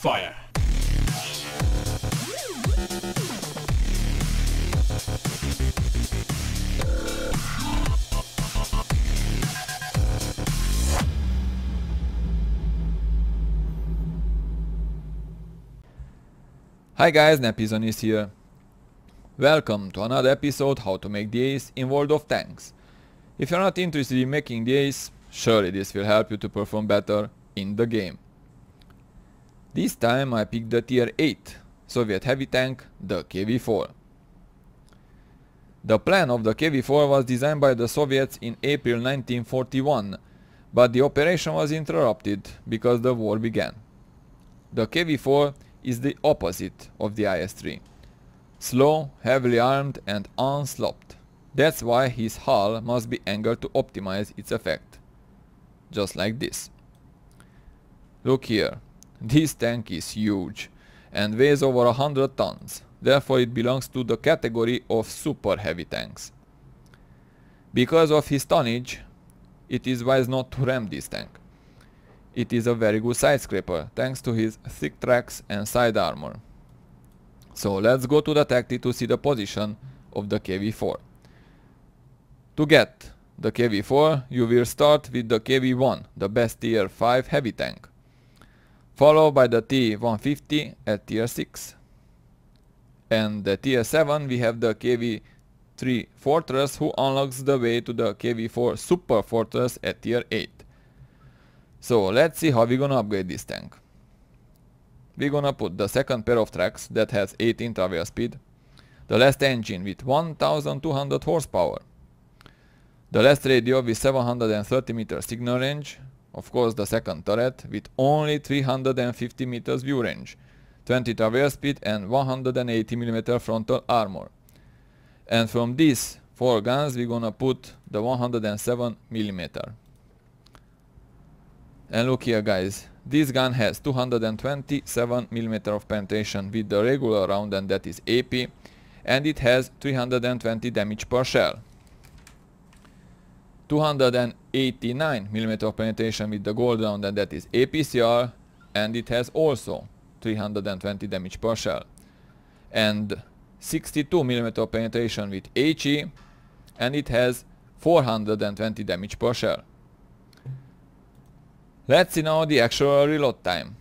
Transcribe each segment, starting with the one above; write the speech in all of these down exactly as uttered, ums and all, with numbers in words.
Fire! Hi guys, Nepizon is here. Welcome to another episode how to make the ace in World of Tanks. If you're not interested in making the ace, surely this will help you to perform better in the game. This time I picked the tier eight Soviet heavy tank, the K V four. The plan of the K V four was designed by the Soviets in April nineteen forty-one, but the operation was interrupted because the war began. The K V four is the opposite of the I S three. Slow, heavily armed and unsloped. That's why his hull must be angled to optimize its effect. Just like this. Look here. This tank is huge and weighs over a hundred tons. Therefore it belongs to the category of super heavy tanks. Because of his tonnage, it is wise not to ram this tank. It is a very good side scraper thanks to his thick tracks and side armor. So let's go to the tactic to see the position of the K V four. To get the K V four you will start with the K V one, the best tier five heavy tank, followed by the T one fifty at tier six, and the tier seven we have the K V three Fortress, who unlocks the way to the K V four Super Fortress at tier eight. So let's see how we're gonna upgrade this tank. We're gonna put the second pair of tracks that has eighteen traverse speed, the last engine with one thousand two hundred horsepower, the last radio with seven hundred thirty meters signal range, of course the second turret with only three hundred fifty meters view range, twenty traverse speed and one hundred eighty millimeter frontal armor. And from these four guns we're gonna put the one hundred seven millimeter. And look here guys, this gun has two hundred twenty-seven millimeter of penetration with the regular round, and that is A P, and it has three hundred twenty damage per shell. two hundred eighty-nine millimeter of penetration with the gold round, and that is A P C R, and it has also three hundred twenty damage per shell. And sixty-two millimeter of penetration with H E, and it has four hundred twenty damage per shell. Let's see now the actual reload time.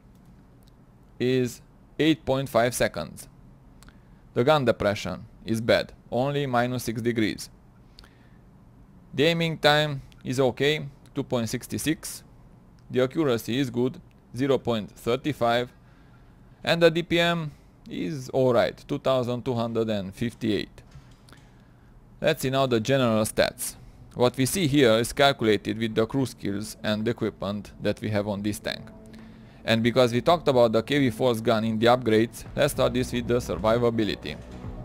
Is eight point five seconds. The gun depression is bad, only minus six degrees. The aiming time is okay, two point six six. The accuracy is good, zero point three five. And the D P M is alright, two thousand two hundred fifty-eight. Let's see now the general stats. What we see here is calculated with the crew skills and equipment that we have on this tank. And because we talked about the K V four's gun in the upgrades, let's start this with the survivability.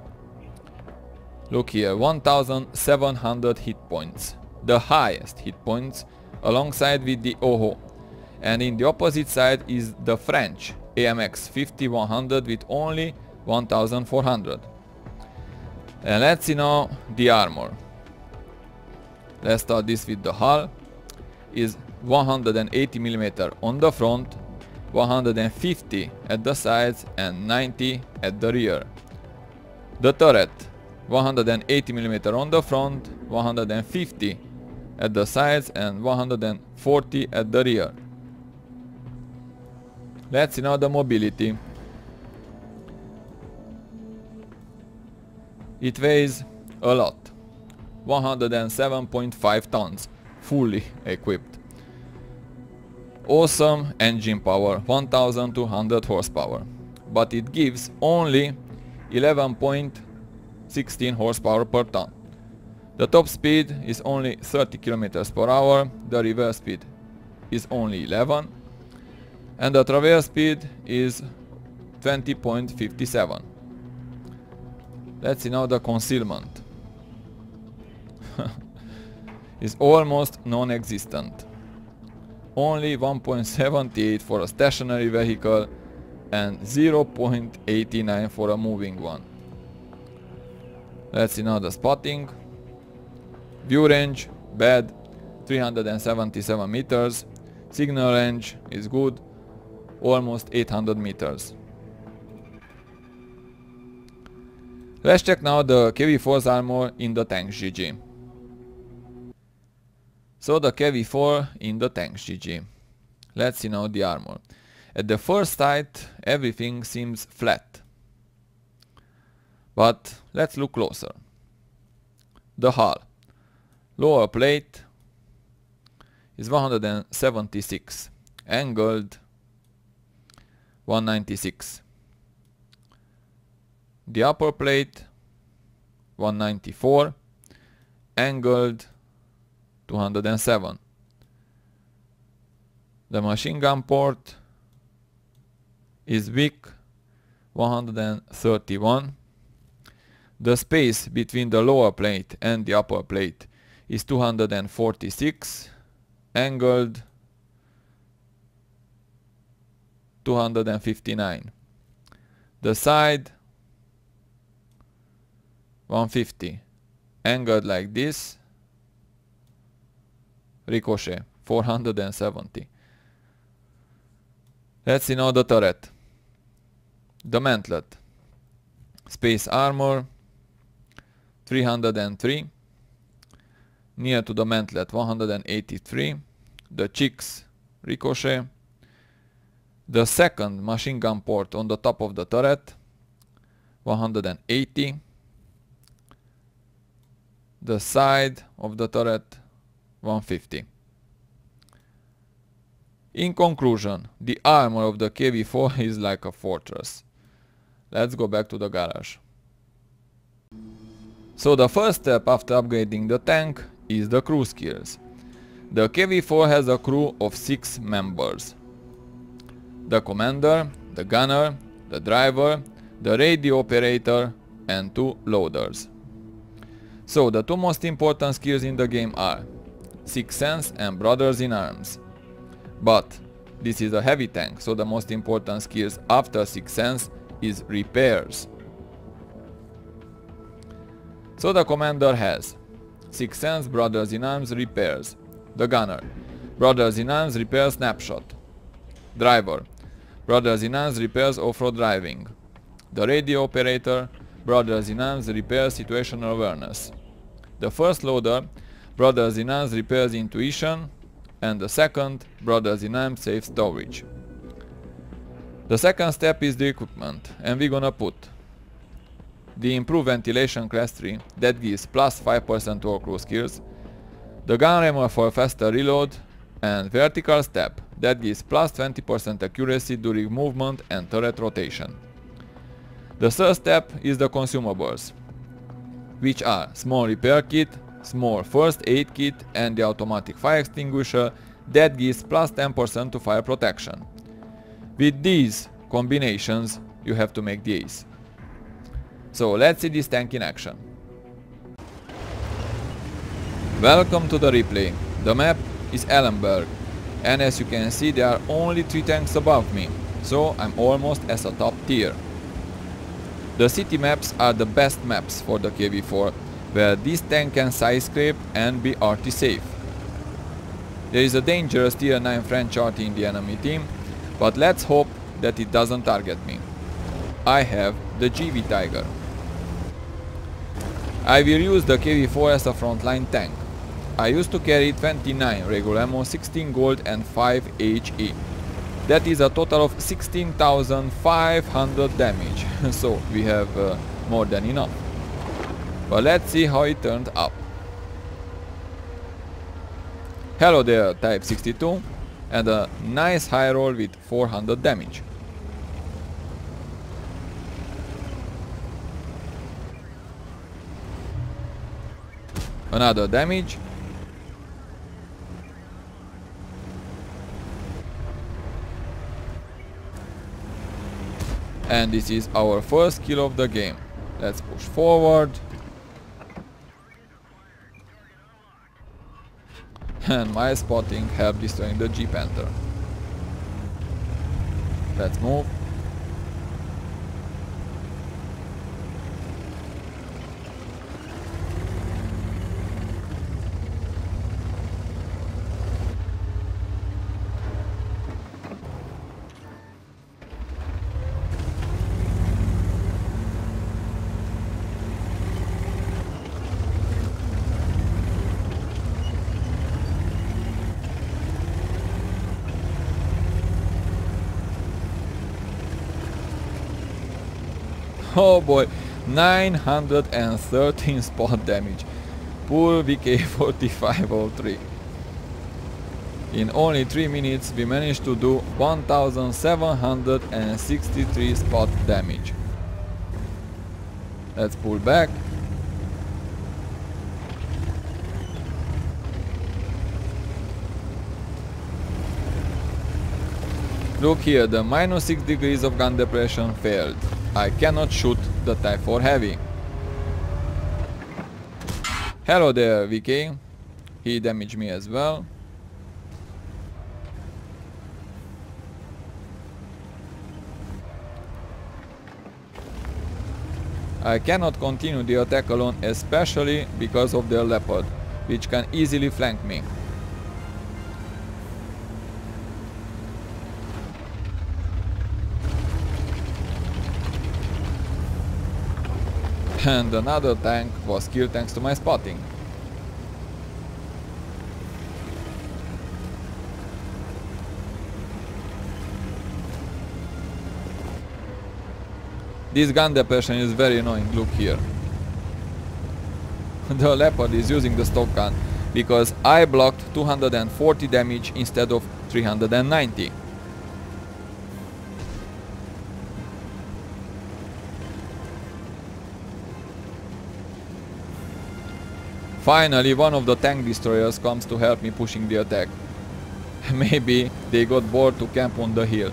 Look here, one thousand seven hundred hit points, the highest hit points, alongside with the Oho. And in the opposite side is the French A M X fifty-one hundred with only one thousand four hundred. And let's see now the armor. Let's start this with the hull. Is one hundred eighty millimeter on the front, one hundred fifty at the sides and ninety at the rear. The turret, one hundred eighty millimeter on the front, one hundred fifty at the sides and one hundred forty at the rear. Let's see now the mobility. It weighs a lot. one hundred seven point five tons, fully equipped. Awesome engine power, one thousand two hundred horsepower, but it gives only eleven point one six horsepower per ton. The top speed is only thirty kilometers per hour, the reverse speed is only eleven, and the traverse speed is twenty point five seven. Let's see now the concealment. Is almost non-existent. Only one point seven eight for a stationary vehicle and zero point eight nine for a moving one. Let's see now the spotting. View range, bad, three hundred seventy-seven meters. Signal range is good, almost eight hundred meters. Let's check now the K V four's armor in the tanks G G. So the K V four in the tanks G G. Let's see now the armor. At the first sight everything seems flat. But let's look closer. The hull. Lower plate is one hundred seventy-six. Angled one ninety-six. The upper plate one ninety-four. Angled two hundred seven. The machine gun port is big, one hundred thirty-one. The space between the lower plate and the upper plate is two hundred forty-six, angled two hundred fifty-nine. The side one fifty, angled like this, ricochet four hundred seventy. Let's see now the turret. The mantlet. Space armor three hundred three. Near to the mantlet one hundred eighty-three. The chicks ricochet. The second machine gun port on the top of the turret one hundred eighty. The side of the turret one fifty. In conclusion, the armor of the K V four is like a fortress. Let's go back to the garage. So the first step after upgrading the tank is the crew skills. The K V four has a crew of six members. The commander, the gunner, the driver, the radio operator and two loaders. So the two most important skills in the game are Sixth Sense and Brothers in Arms. But this is a heavy tank, so the most important skills after Sixth Sense is repairs. So the commander has Sixth Sense, Brothers in Arms, repairs. The gunner, Brothers in Arms, repairs snapshot. Driver, Brothers in Arms, repairs off-road driving. The radio operator, Brothers in Arms, repairs situational awareness. The first loader, Brothers in Arms, repairs intuition. And the second, Brothers in Arms, safe storage. The second step is the equipment, and we're gonna put the improved ventilation class three that gives plus five percent to all crew skills, the gun rammer for faster reload, and vertical step that gives plus twenty percent accuracy during movement and turret rotation. The third step is the consumables, which are small repair kit, small first aid kit and the automatic fire extinguisher that gives plus ten percent to fire protection. With these combinations you have to make the ace. So let's see this tank in action. Welcome to the replay. The map is Ellenberg and as you can see there are only three tanks above me, so I'm almost as a top tier. The city maps are the best maps for the K V four, where this tank can side scrape and be arty safe. There is a dangerous tier nine French arty in the enemy team, but let's hope that it doesn't target me. I have the G V Tiger. I will use the K V four as a frontline tank. I used to carry twenty-nine regular ammo, sixteen gold and five H E. That is a total of sixteen thousand five hundred damage, so we have uh, more than enough. But let's see how it turned up. Hello there, Type sixty-two, and a nice high roll with four hundred damage. Another damage. And this is our first kill of the game. Let's push forward. And my spotting helped destroying the G Panther. Let's move. Oh boy, nine hundred thirteen spot damage. Poor V K forty-five oh three. In only three minutes we managed to do one thousand seven hundred sixty-three spot damage. Let's pull back. Look here, the minus six degrees of gun depression failed. I cannot shoot the Type four Heavy. Hello there, V K. He damaged me as well. I cannot continue the attack alone, especially because of the Leopard, which can easily flank me. And another tank was killed thanks to my spotting. This gun depression is very annoying, look here. The Leopard is using the stock gun because I blocked two hundred forty damage instead of three hundred ninety. Finally, one of the tank destroyers comes to help me pushing the attack. Maybe they got bored to camp on the hill.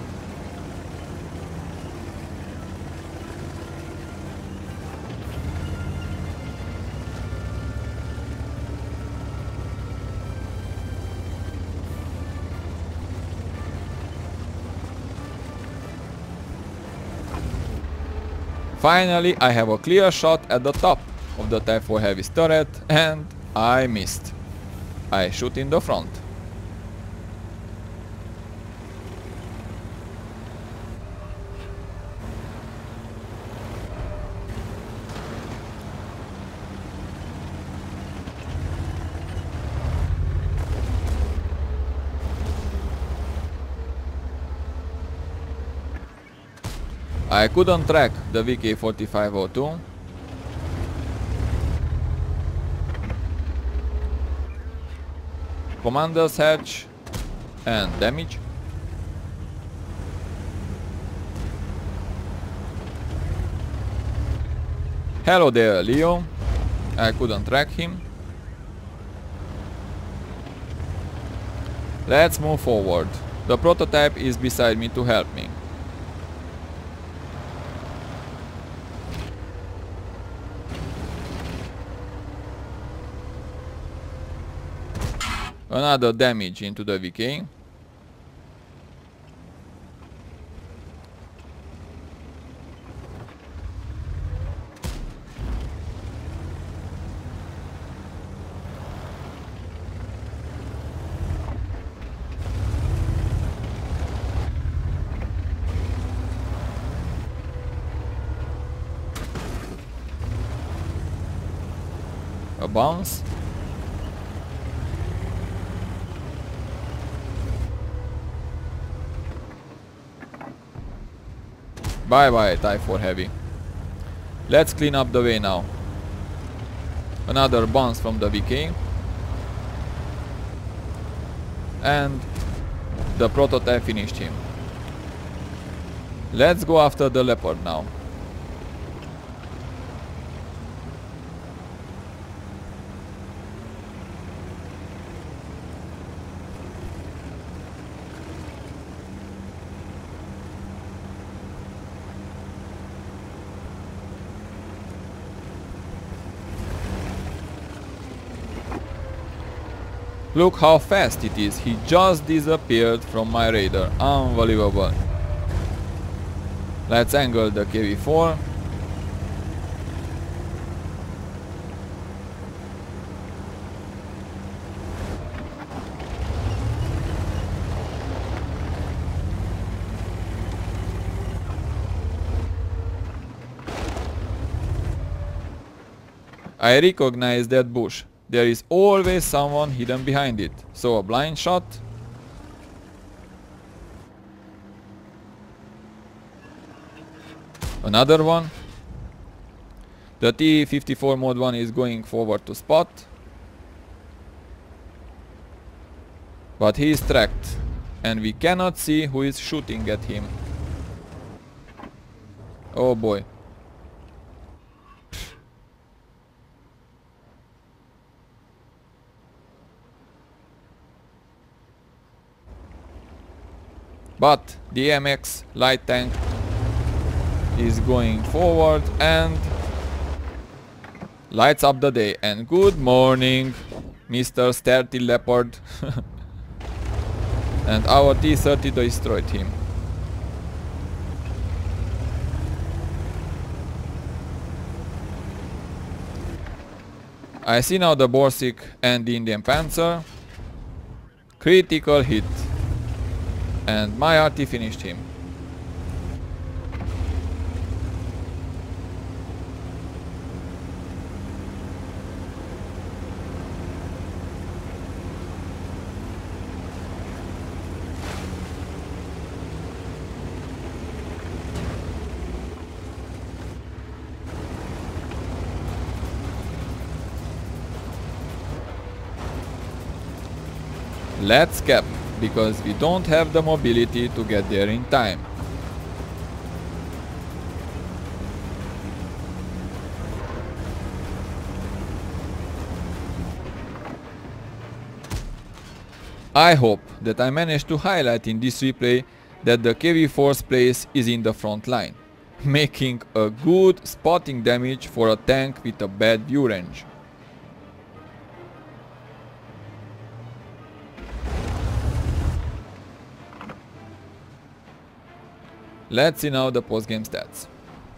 Finally, I have a clear shot at the top of the Type four Heavy's turret, and I missed. I shoot in the front. I couldn't track the V K forty-five oh two. Commander's hatch and damage. Hello there, Leo. I couldn't track him. Let's move forward. The prototype is beside me to help me. Another damage into the V K. A bounce. Bye bye, Type four Heavy. Let's clean up the way now. Another bounce from the V K. And the prototype finished him. Let's go after the Leopard now. Look how fast it is, he just disappeared from my radar, unbelievable. Let's angle the K V four. I recognize that bush. There is always someone hidden behind it. So a blind shot. Another one. The T fifty-four mod one is going forward to spot. But he is tracked. And we cannot see who is shooting at him. Oh boy. But the M X light tank is going forward and lights up the day. And good morning, Mister Sturdy Leopard. And our T thirty destroyed him. I see now the Borsig and the Indian Panzer. Critical hit. And my R T finished him. Let's cap, because we don't have the mobility to get there in time. I hope that I managed to highlight in this replay that the K V four's place is in the front line, making a good spotting damage for a tank with a bad view range. Let's see now the post-game stats.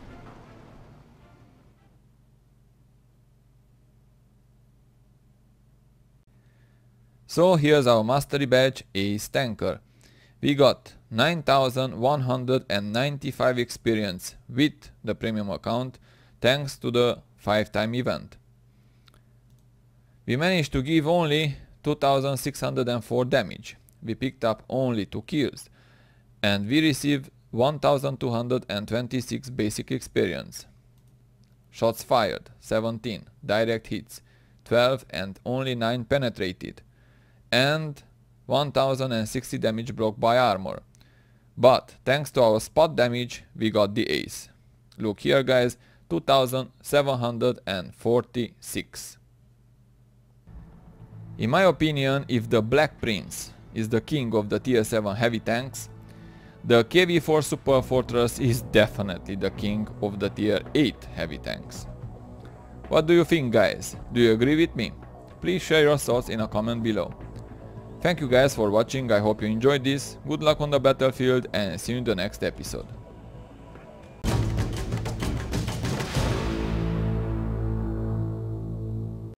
So here's our mastery badge, Ace Tanker. We got nine thousand one hundred ninety-five experience with the premium account thanks to the five time event. We managed to give only two thousand six hundred four damage. We picked up only two kills and we received one thousand two hundred twenty-six basic experience. Shots fired, seventeen. Direct hits, twelve and only nine penetrated. And one thousand sixty damage blocked by armor. But thanks to our spot damage, we got the ace. Look here guys, two thousand seven hundred forty-six. In my opinion, if the Black Prince is the king of the tier seven heavy tanks, the K V four Super Fortress is definitely the king of the tier eight heavy tanks. What do you think guys? Do you agree with me? Please share your thoughts in a comment below. Thank you guys for watching, I hope you enjoyed this, good luck on the battlefield and see you in the next episode.